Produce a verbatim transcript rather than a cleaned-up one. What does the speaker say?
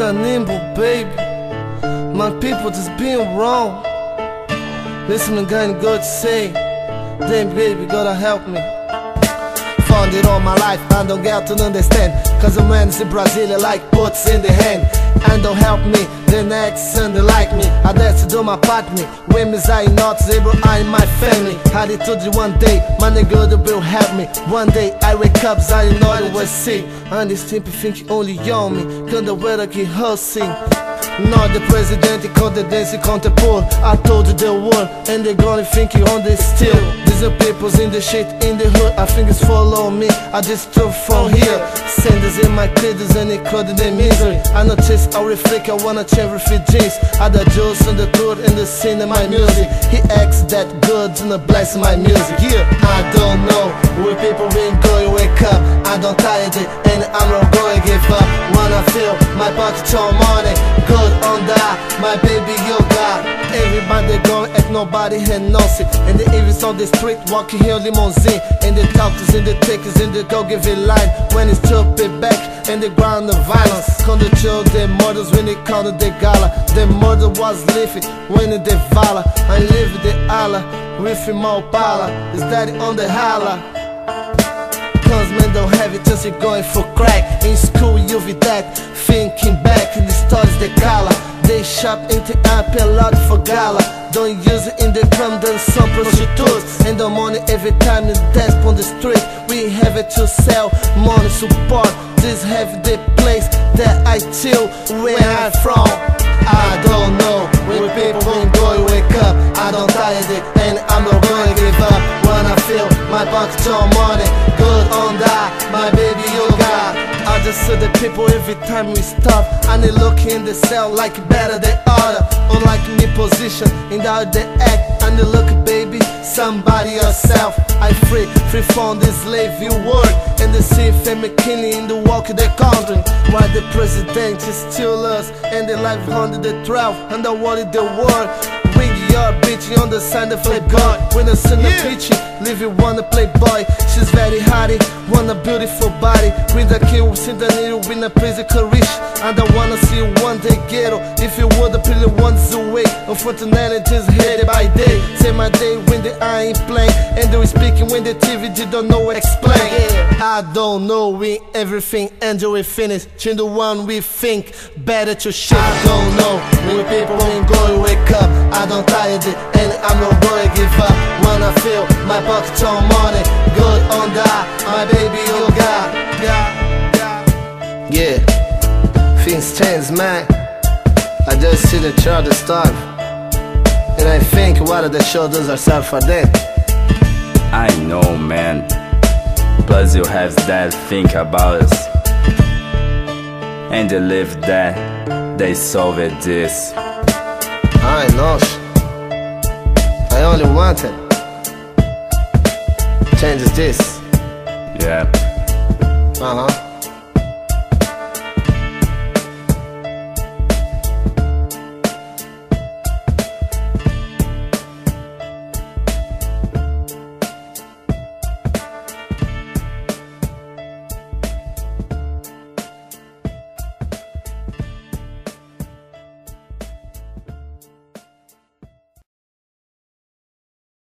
desanimo, baby. My people just being wrong. Listen, I got good to say. Damn, baby, gotta help me. Found it all my life, I don't get to understand. Cause the man is in Brasilia like puts in the hand. And don't help me, the next Sunday like me. I dare to do my part, me. Women's I not able, I in my family. Had it told you one day, my nigga will help me. One day I wake up, I know I was sick. And this people think only on me. Quando eu era que hustling. Not the president, called the dance, count the poor. I told you the world, and they gonna think you on the still. These are peoples in the shit, in the hood. I think it's follow me, I just took from here. Senders in my cradles and it called the misery. I notice, I reflect, I wanna change refugees. I the juice and the truth and the sin in my music. He acts that good and bless my music. Yeah, I don't know where people been going, wake up. I don't tired it, and I'm not going to give up. Wanna feel my pocket on money. Good on that, my baby you got. Everybody going at nobody had nothing. And the evils on the street walking here limousine. And the talkers and the takers and the go give it line. When it's chop it back and the ground of violence. Come the chill the murders when it counted the gala. The murder was living when it the vala. I live the Allah with him all pala. Is daddy on the holla. Cause men don't have it just you're going for crack. In school you be that, thinking back in the stories they color. They shop into up a lot for gala. Don't use it in the club, then some prostitutes. And the money every time you dance on the street. We have it to sell, money support. This have the place that I chill where I'm from. I don't know when people ain't going wake up. I don't tired it and I'm not gonna give up. When I feel my pocket on money, good on that, my baby you got. I just see the people every time we stop. And they look in the cell like better than other. Unlike me position in the other act. And they look baby, somebody yourself. I free, free from this slave you work. And they see family killing in the walk of the country. While the president is still us. And they life under the twelve, and the world in the world. Bring your bitch on the side of the God. When I send the bitch, leave you wanna play boy. She's very hottie, want a beautiful body. Queen the kill, send the needle, win a prison rich. And I wanna see you one day ghetto. If you would, the pillar once away. Unfortunately, just headed by day. Say my day when the I ain't playing. And they speaking when the T V G don't know explain. I don't know when everything ends we finish. Change the one we think better to shit. I don't know when people ain't going wake up. I don't tired it and I'm not gonna give up. When I feel my pocket on money, good on that, my baby you got. Yeah, things change, man. I just see the child starve, and I think what are the shoulders are sad for them. I know, man. Plus you have that think about us, and they live that they solve it this. I know. I only wanted changes this. Yeah. Uh huh.